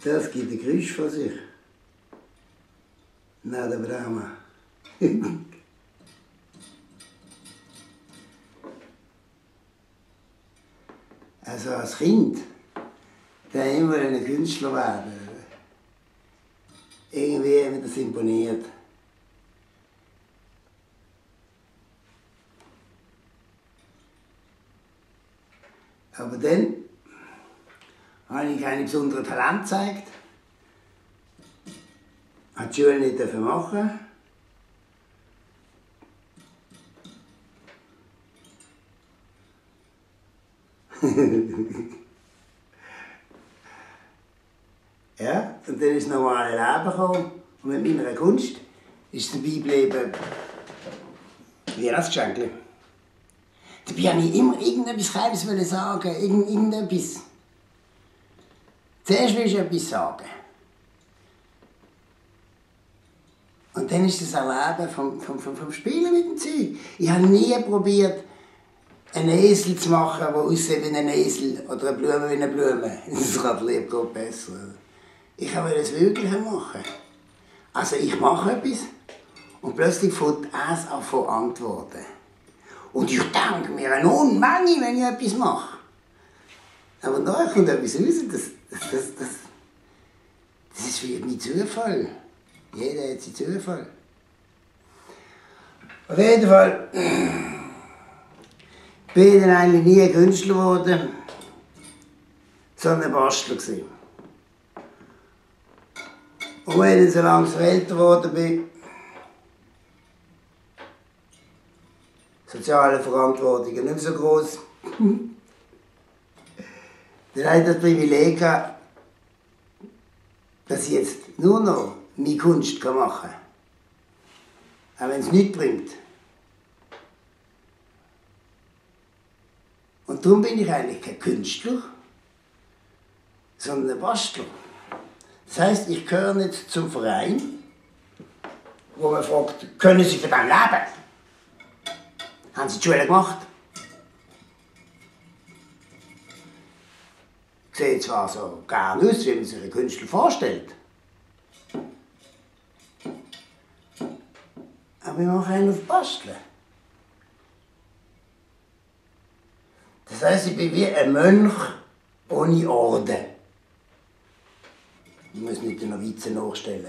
Das gibt ein Geräusch von sich. Nada Brahma. Also als Kind, da immer ein Künstler werden. Irgendwie hat mich das imponiert. Aber dann habe ich keine besonderen Talente gezeigt. Hat die Schule nicht machen. Ja, und dann ist das normale Leben gekommen. Und mit meiner Kunst ist es dabei geblieben wie ein Geschenk. Dabei wollte ich immer irgendetwas Kleines sagen, irgendetwas. Zuerst willst du etwas sagen. Und dann ist das Erleben vom Spielen mit dem Zeug. Ich habe nie probiert, einen Esel zu machen, der aussieht wie ein Esel, oder eine Blume wie eine Blume. Das kann lieb Gott besser. Ich wollte es wirklich machen. Also ich mache etwas und plötzlich fängt es an zu antworten. Und ich denke mir eine Unmenge, wenn ich etwas mache. Aber da kommt etwas raus, das ist für mich Zufall. Jeder hat seinen Zufall. Auf jeden Fall bin ich dann eigentlich nie ein Künstler geworden, sondern ein Bastler gewesen. Und wenn ich so langsam älter geworden bin, soziale Verantwortung nicht mehr so groß, dann habe ich das Privileg gehabt, dass ich jetzt nur noch meine Kunst machen kann. Auch wenn es nichts bringt. Und darum bin ich eigentlich kein Künstler, sondern ein Bastler. Das heisst, ich gehöre nicht zum Verein, wo man fragt, können Sie von dem leben? Haben Sie die Schule gemacht? Sieht zwar so gern aus, wie man sich einen Künstler vorstellt. Aber ich mache einen auf Basteln. Das heisst, ich bin wie ein Mönch ohne Orden. Ich muss nicht den Novizen nachstellen.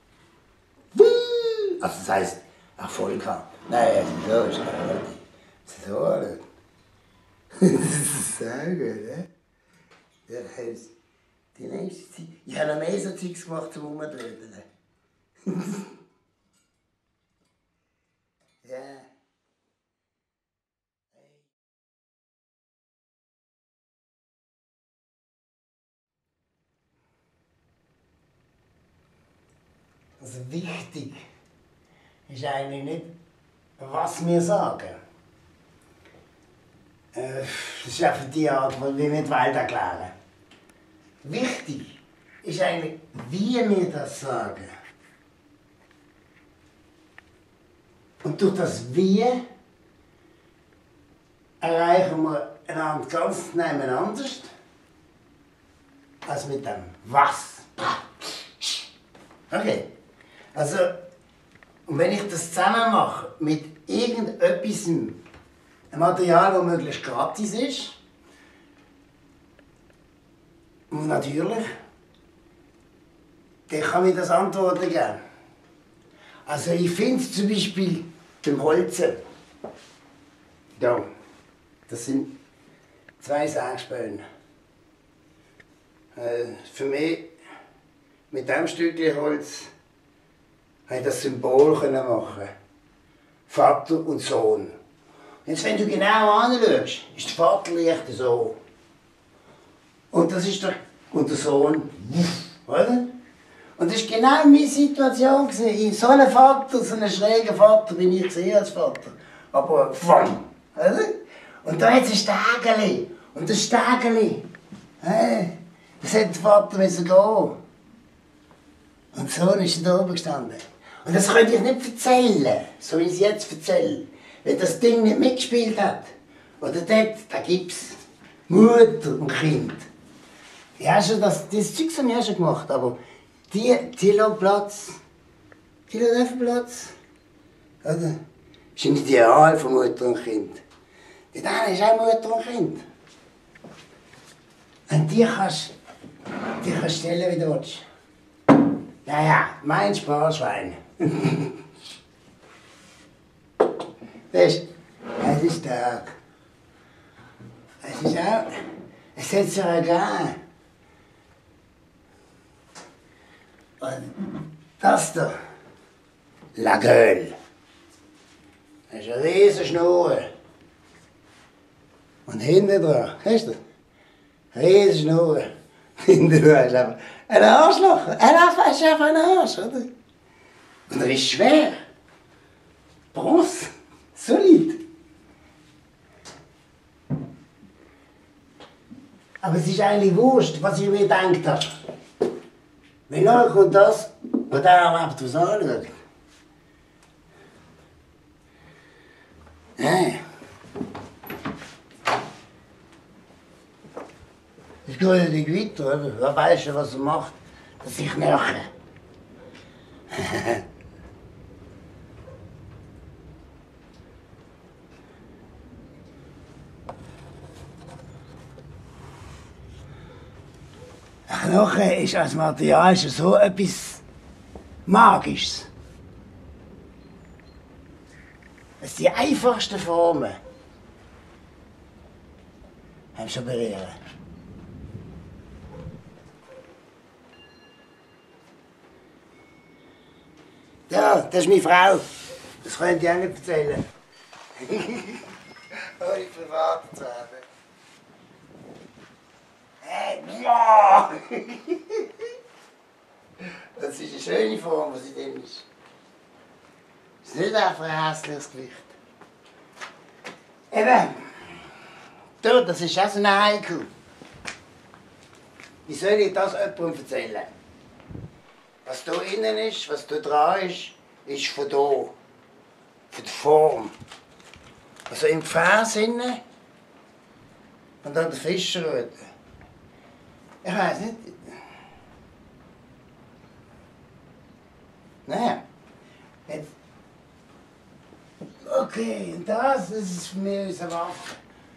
Also das heisst, Erfolg haben. Nein, so ist es so. Das ist sehr gut, ne? Das heisst, die nächste Zeit... Ich habe noch mehr so Zeugs gemacht, zum Rumdrödeln. Ja. Also wichtig ist eigentlich nicht, was wir sagen. Das ist ja für die Art, die wir nicht Welt erklären. Wichtig ist eigentlich, wie wir das sagen. Und durch das Wie erreichen wir einander ganz nebeneinander als mit dem Was. Okay. Also, und wenn ich das zusammen mache mit irgendetwas, ein Material, das möglichst gratis ist, und natürlich, dann kann ich das Antworten geben. Also ich finde zum Beispiel beim Holzen, da, das sind 2 Sägespäne. Für mich, mit diesem Stückchen Holz, habe ich das Symbol machen. Vater und Sohn. Jetzt, wenn du genau anschaust, ist der Vater leicht so. Und das ist der Sohn, oder? Und das war genau meine Situation. So ein Vater, so einen schrägen Vater bin ich gesehen als Vater. Aber pfang, oder? Und da hat es ein Stegeli. Und das Stegeli, das hat der Vater müssen gehen. Und der Sohn ist da oben gestanden. Und das könnte ich nicht erzählen, so wie ich es jetzt erzähle. Wenn das Ding nicht mitgespielt hat. Oder dort, da gibt es Mutter und Kind. Ja, schon das Zeug haben wir schon gemacht, aber die lassen Platz. Die lassen einfach Platz. Oder? Das ist ein Ideal von Mutter und Kind. Die eine ist auch Mutter und Kind. Und die kannst stellen, wie du willst. Naja, mein Sparschwein. Weißt du, es ist stark. Es ist auch. Es hat sich auch gegeben. Und das da. La Gueule. Das ist eine riesige Schnur. Und hinten dran, weißt du? Riesige Schnur. Hinten dran ist einfach ein Arschloch. Ist einfach ein Arsch, oder? Und er ist schwer. Bronze. Solid. Aber es ist eigentlich wurscht, was ich mir gedacht habe. Wenn nachher kommt das, was der überhaupt was anschaut. Nein. Es geht ja nicht weiter, oder? Wer weiß schon, was er macht, dass ich nachher. Knochen ist als Material schon so etwas Magisches. Es die einfachsten Formen haben schon berühren. Ja, das ist meine Frau. Das könnt ihr auch nicht erzählen. Ohne privat zu haben. Ja! Das ist eine schöne Form, was sie drin ist. Das ist nicht einfach ein hässliches Gewicht. Eben, du, das ist auch so ein Haiku. Wie soll ich das jemandem erzählen? Was hier innen ist, was hier dran ist von hier. Von der Form. Also im Gefäß innen und an der Fischerrute. Ich weiß nicht. Naja. Jetzt. Okay, und das ist für mich unsere Waffe.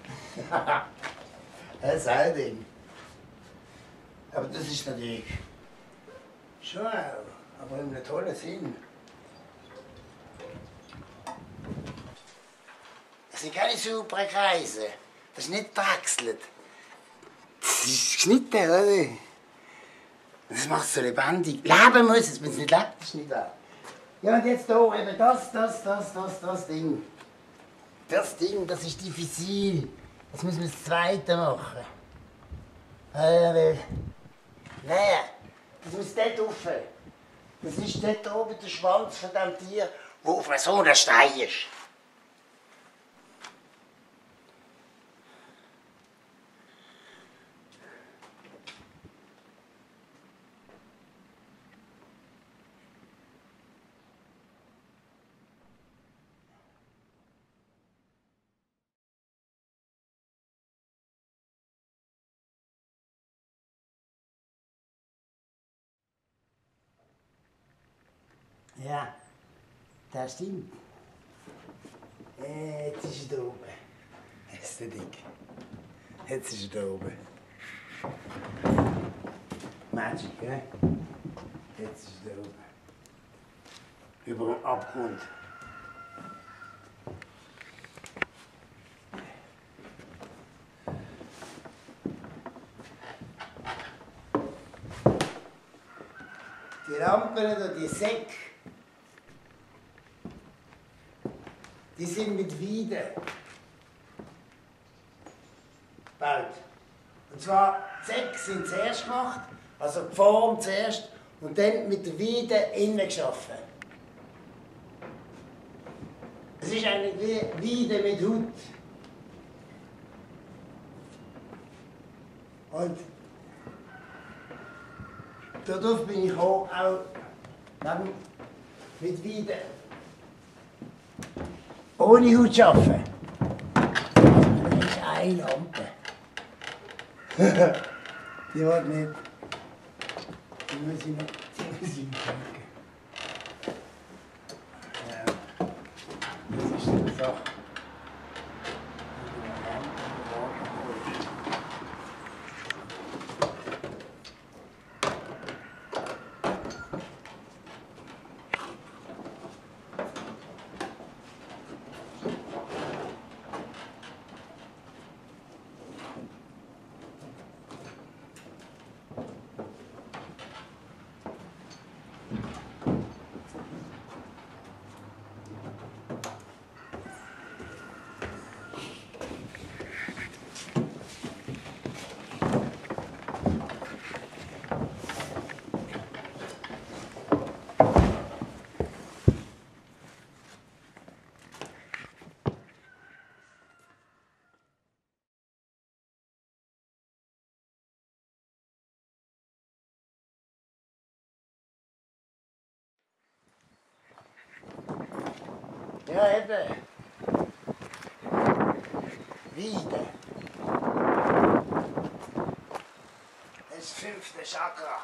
Das ist ein Ding. Aber das ist natürlich schon auch, aber in einem tollen Sinn. Das sind keine sauberen Kreise. Das ist nicht drechselt. Das ist geschnitten, oder? Das macht es so lebendig. Leben muss es, wenn es nicht lebt, ist es nicht da. Ja, und jetzt hier eben das Ding. Das Ding, das ist diffizil. Jetzt müssen wir das zweite machen. Nein, das muss dort rauf. Das ist dort oben der Schwanz von dem Tier, der auf so einem Stein ist. Ja, das stimmt. Jetzt ist er da oben. Jetzt ist der Dick. Jetzt ist er da oben. Magic, gell? Jetzt ist er da oben. Über den Abgrund. Die Lampen oder die Säcke, die sind mit Weiden gebaut. Und zwar, die Säcke sind zuerst gemacht, also die Form zuerst, und dann mit der Weide innen geschaffen. Es ist eigentlich wie Weide mit Haut. Und dadurch bin ich auch mit Weide ohne Haut arbeiten. Das ist eine Lampe. Die will nicht. Die muss ich noch. Die muss ich noch checken. Ja. Das ist eine Sache. Ja, eben. Wieder. Das 5. Chakra.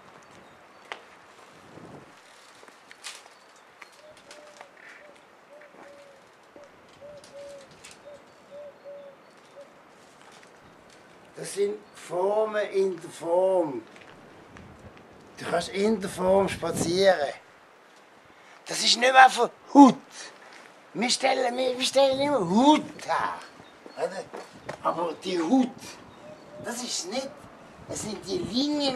Das sind Formen in der Form. Du kannst in der Form spazieren. Das ist nicht mehr einfach Haut. Wir stellen immer Haut her. Oder? Aber die Haut, das ist nicht. Es sind die Linien,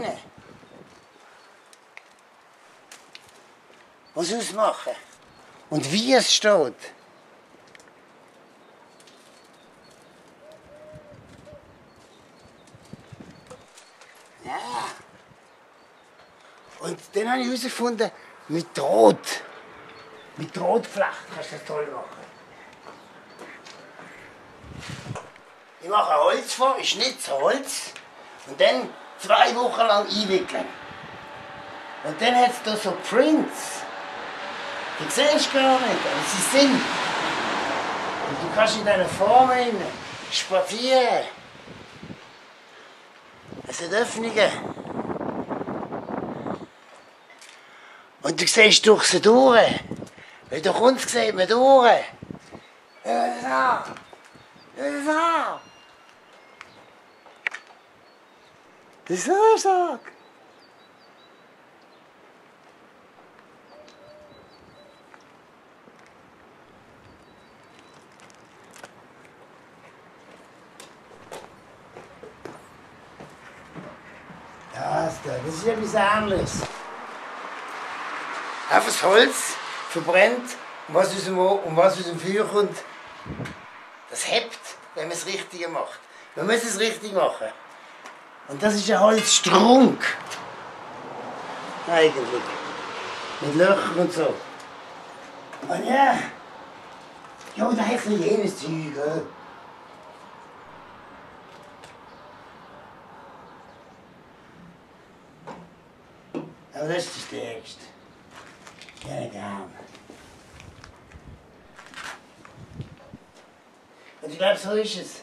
die es ausmachen. Und wie es steht. Ja. Und dann habe ich herausgefunden, mit Rot. Mit Rotflecht kannst du das toll machen. Ich mache Holz vor, ich schnitze Holz und dann 2 Wochen lang einwickeln. Und dann hat es da so Prints. Die siehst du gar nicht, aber sie sind. Und du kannst in diesen Formen spazieren. Es sind Öffnungen. Und du siehst durch sie durch. Weil du kommst, sieht man durch. Hör das an! Hör das an! Das ist so stark! Ja, das ist etwas Ähnliches. Einfach das Holz verbrennt und was aus dem Feuer kommt, das hebt, wenn man es richtig macht. Man muss es richtig machen. Und das ist ein Holzstrunk. Eigentlich. Mit Löchern und so. Und ja. Ja, da hat ein jenes Zeug. Ja. Aber das ist das Stärkste. Ja, gern. Und ich glaube, so ist es.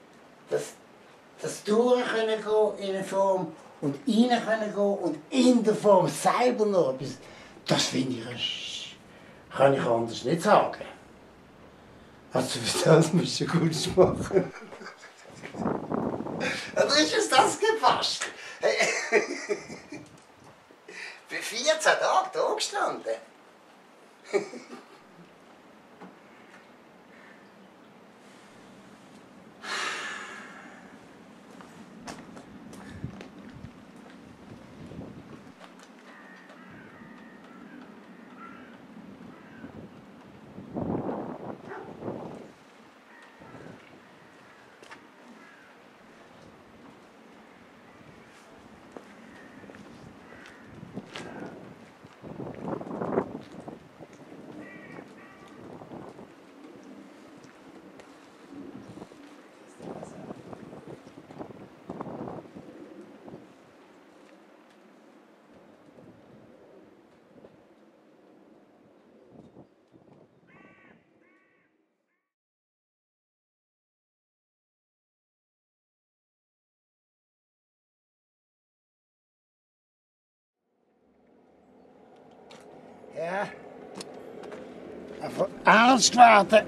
Das durch können gehen in eine Form und rein können gehen und in der Form selber noch etwas, das finde ich, kann ich anders nicht sagen. Also für das musst du gut machen. Oder ist es das gepasst? Bei 14 Tagen da gestanden. Ja. Einfach ernst werden.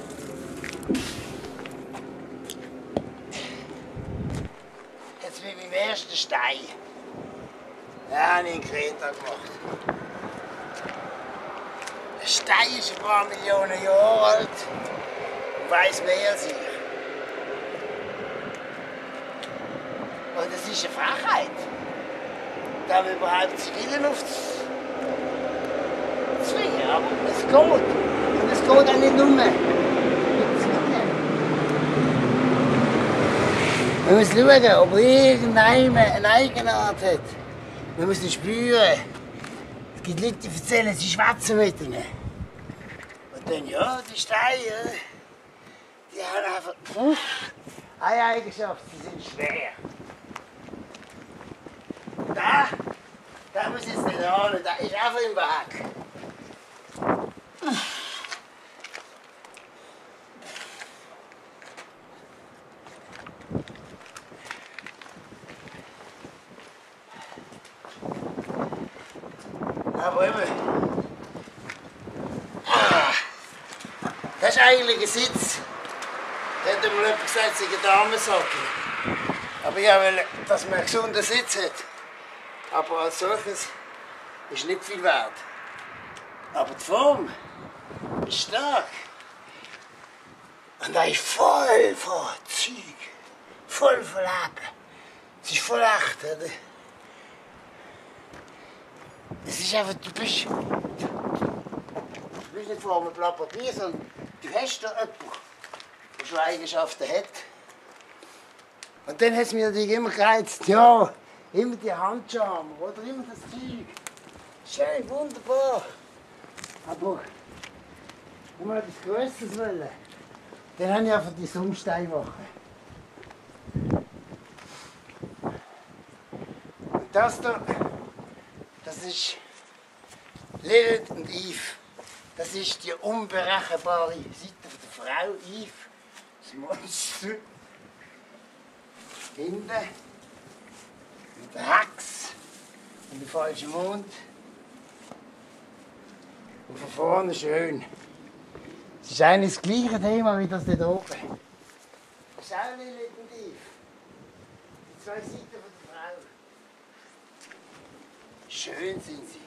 Jetzt mit meinem ersten Stein. Ja, habe ich in Kreta gemacht. Der Stein ist ein paar Millionen Jahre alt und weiss mehr als ich. Und das ist eine Frechheit. Da wir überhaupt Zivilen aufzwingen. Aber es geht. Und es geht auch nicht nur mit Zivilen. Man muss schauen, ob irgendjemand eine Eigenart hat. Man muss ihn spüren. Es gibt Leute, die erzählen, sie schwätzen mit ihnen. Und dann, ja, die Steine, die haben einfach eine Eigenschaft, sie sind schwer. Da muss jetzt nicht ran, da ist einfach im Weg. Aber eben, das ist eigentlich ein Sitz. Da hat mal jemand gesagt, es sei ein Damensockel. Aber ich wollte, dass man einen gesunden Sitz hat. Aber als solches ist nicht viel wert. Aber die Form ist stark. Und da ist voll von Zeug. Voll von Leben. Es ist voll echt, oder? Es ist einfach, du bist nicht vor einem Blatt Papier, sondern du hast da jemanden, der schon Eigenschaften hat. Und dann hat es mir natürlich immer gereizt, ja, immer die Handscham oder immer das Zeug. Schön, wunderbar. Aber wenn man etwas Größeres wollen, dann habe ich einfach die Sonnensteinwoche. Und das da, das ist Lilith und Eve. Das ist die unberechenbare Seite der Frau Eve, das Monster. Hinten mit der Hex und dem falschen Mond. Und von vorne schön. Es ist eigentlich das gleiche Thema wie das dort oben. Das ist auch Lilith und Eve. Die zwei Seiten von der Frau. Schön sind sie.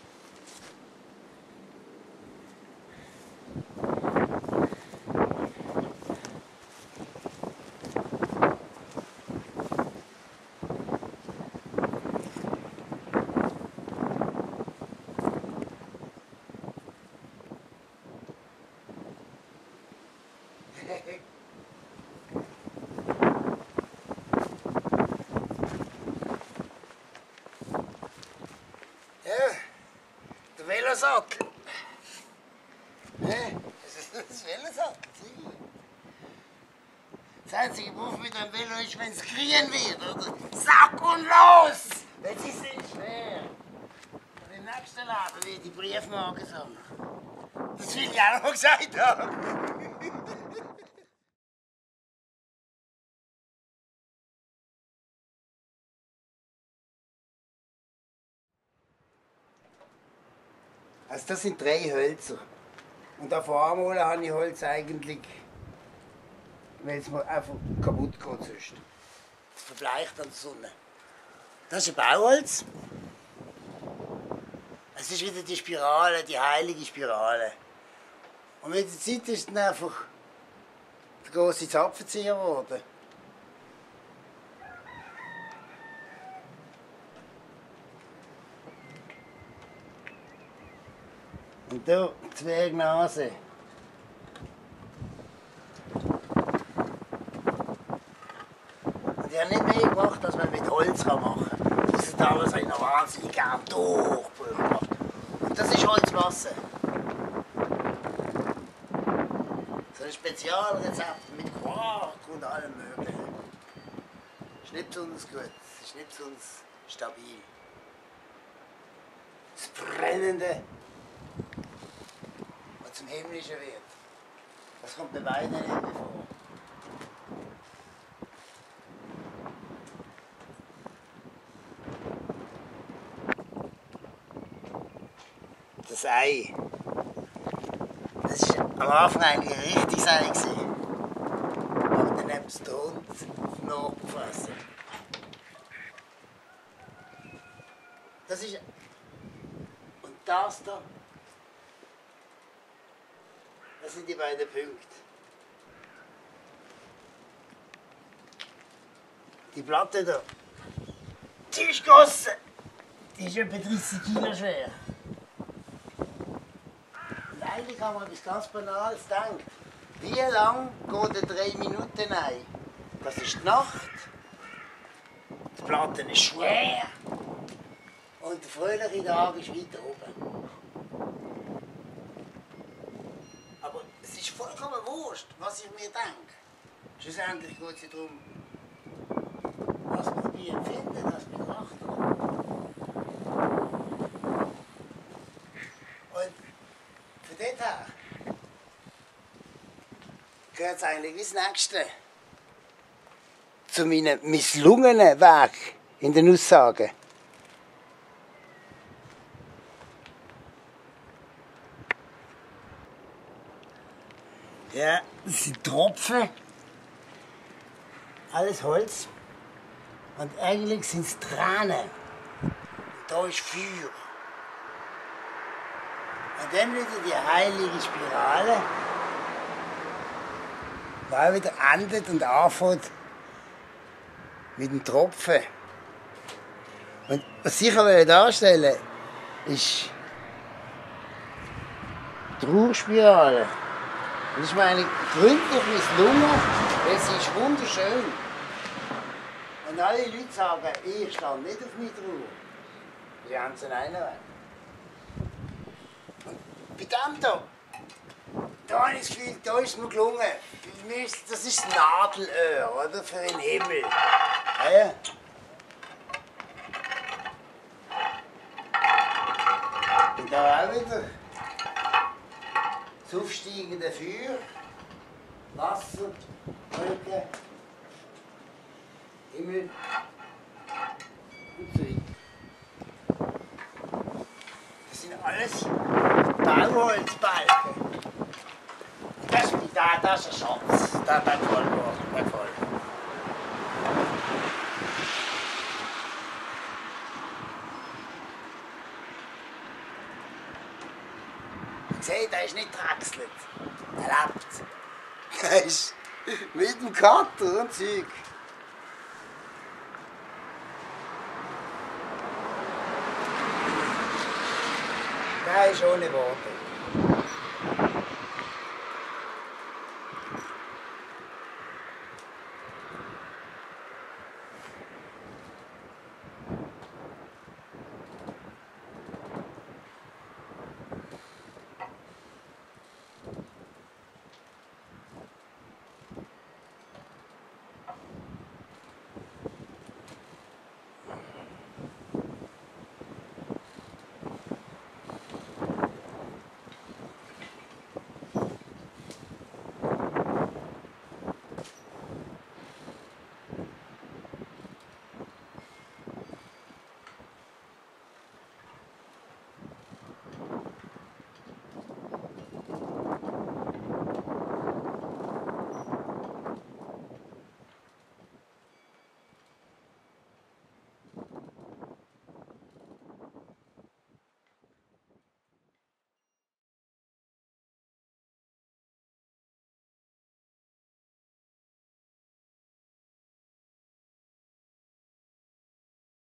Ja, der Velosattel. Das Velosattel, sicher. Das einzige Beruf mit einem Velo ist, wenn es grün wird, oder? Sack und los! Weil sie sind schwer. Und im nächsten Laden wird die Briefmarke sammeln. Das will ich auch noch gesagt haben. Also das sind 3 Hölzer. Und auf einmal habe ich Holz eigentlich, weil es mir einfach kaputt geht sonst. Es verbleicht an der Sonne. Das ist ein Bauholz. Es ist wieder die Spirale, die heilige Spirale. Und mit der Zeit ist dann einfach der grosse Zapfenzieher geworden. Und hier die Zwergnase. Und ich habe nicht mehr gemacht, als man mit Holz machen kann. Das ist damals eine wahnsinnig gern Durchbrüche gemacht. Und das ist Holzmasse. So ein Spezialrezept mit Quark und allem Möglichen. Ist nicht besonders gut, ist nicht besonders stabil. Das Brennende, was zum Himmlischen wird, das kommt bei beiden nicht mehr vor. Das Ei. Das war am Anfang eigentlich ein richtiges Ei gewesen. Aber dann hat es der Hund nachgefressen. Das ist... Und das da, das sind die beiden Punkte. Die Platte da, die ist gegossen. Die ist etwa 30 Kilo schwer. Und eigentlich haben wir etwas ganz Banales gedacht. Wie lang geht ein 3 Minuten Ei? Das ist die Nacht. Die Platte ist schwer. Und der fröhliche Tag ist weiter oben. Aber es ist vollkommen wurscht, was ich mir denke. Schlussendlich geht es ja darum, was wir dabei empfinden, was wir betrachten. Und von dort her gehört es eigentlich wie das Nächste zu meinem misslungenen Weg in den Aussagen. Ja, das sind Tropfen, alles Holz. Und eigentlich sind es Tränen. Und da ist Feuer. Und dann wieder die heilige Spirale, die auch wieder endet und anfängt mit dem Tropfen. Und was ich darstellen will, ist die Trauerspirale. Das ist mir eigentlich gründlich misslungen, weil sie ist wunderschön. Und alle Leute sagen, ich stand nicht auf meine Trauer. Sie haben es einen Weg. Und bei dem hier, da habe ich das Gefühl, da ist es mir gelungen. Das ist das Nadelöhr, oder? Für den Himmel. Ja. Und da auch wieder das aufsteigende Feuer, Wasser, Wolken, Himmel und so weiter. Das sind alles Bauholzbalken. Das ist ein Schatz. Der gefällt mir. Der gefällt mir. Seht, der ist nicht drechselt. Der lebt. Der ist mit dem Kater und Zeug. Der ist ohne Worte.